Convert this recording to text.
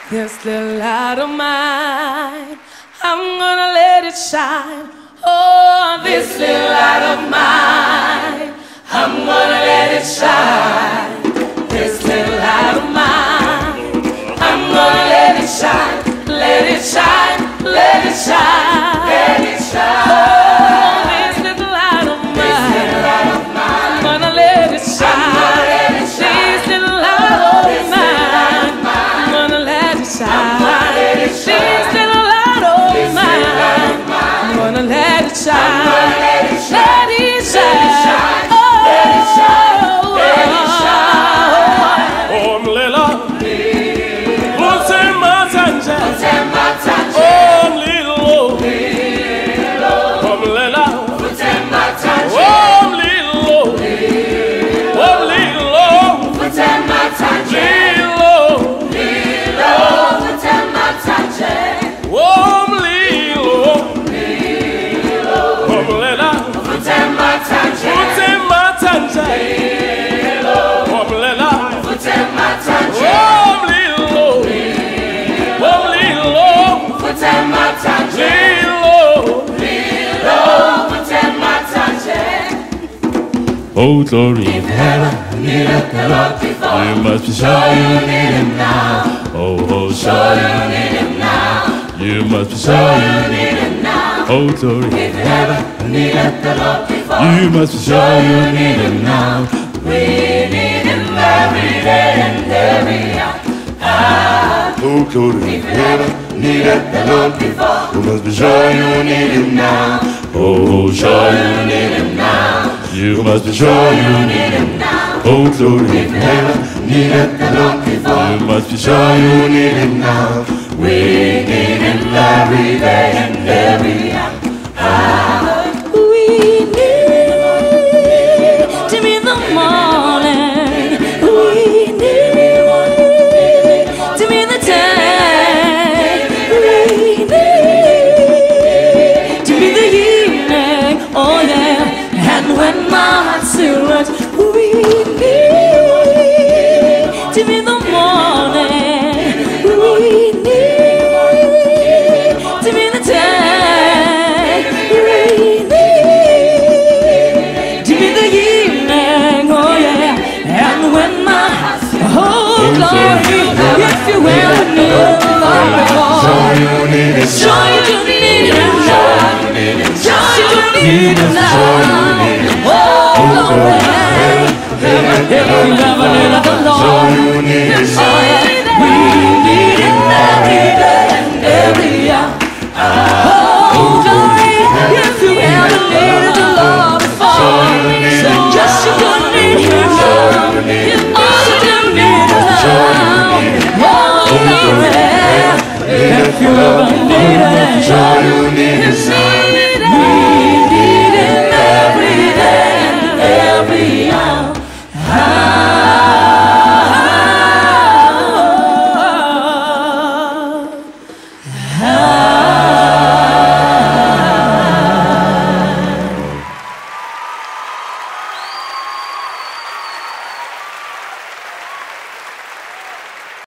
This little light of mine, I'm gonna let it shine. Oh, this little light of mine, I'm gonna let it shine. This little light of mine, I'm gonna let it shine. Let it shine, let it shine, let it shine. Oh, this little light of mine, I'm gonna let it shine. This little light of mine, I'm gonna let it shine. This little light of mine, I'm gonna let it shine. Let it shine. Oh, let it shine. Let it shine. Oh, Mlela, Mutema Tanja, oh, Mlilo, oh, Mlela, Mutema Tanja, oh, Mlilo, oh, Mlilo, Mutema Tanja, Mlilo, Mutema Tanja, oh, Mlilo, oh, Mlela, Mutema Tanja, Mutema Tanja, oh, Mlela, Mutema Tanja, oh, Mlilo, oh, Mlilo, Mutema Tanja, Mlilo, Mutema Tanja. Oh, glory in heaven, needed the Lord before. You must be sure you need Him now. Oh, sure you need Him now. You must be sure you need Him now. Oh, glory in heaven, needed the Lord before. You must be sure you need Him now. We need Him every day and every hour. Oh, glory in heaven, needed the Lord before. You must be sure you need Him now. Oh, sure you need Him now. You must be sure you need Him now. Oh, glory in heaven, needed the Lord before. You must be sure you need Him now. We need Him every day and every hour. We need Him in the morning. We need Him in the day. We need Him in the evening. Oh yeah. And when my heart still hurts, we need Him in the morning. We need Him in the day. We need Him in the evening. Oh yeah. And when my heart, oh glory, if you ever knew the Lord before, sure you need Him now. Sure you need Him now. Oh, glory, if you ever knew the Lord